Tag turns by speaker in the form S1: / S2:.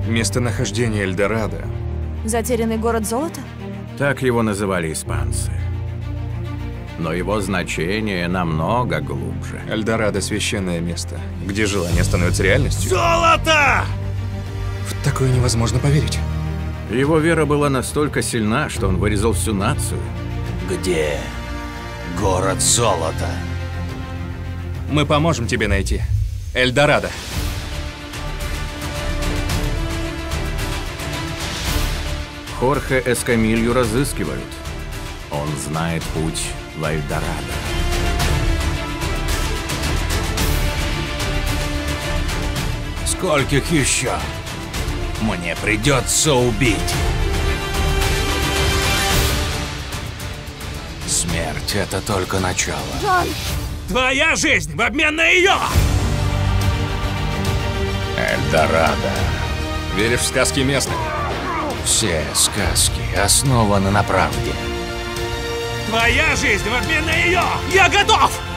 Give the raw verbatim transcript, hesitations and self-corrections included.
S1: Местонахождение Эльдорадо.
S2: Затерянный город золота?
S3: Так его называли испанцы. Но его значение намного глубже.
S1: Эльдорадо — священное место, где желание становится реальностью.
S4: Золото!
S1: В такое невозможно поверить.
S3: Его вера была настолько сильна, что он вырезал всю нацию.
S4: Где город золота?
S1: Мы поможем тебе найти Эльдорадо.
S3: Хорхе Эскамилью разыскивают. Он знает путь в Эльдорадо.
S4: Скольких еще мне придется убить? Смерть — это только начало.
S2: Джон!
S4: Твоя жизнь в обмен на ее! Эльдорадо.
S1: Веришь в сказки местных?
S4: Все сказки основаны на правде. Твоя жизнь в обмен на ее! Я готов!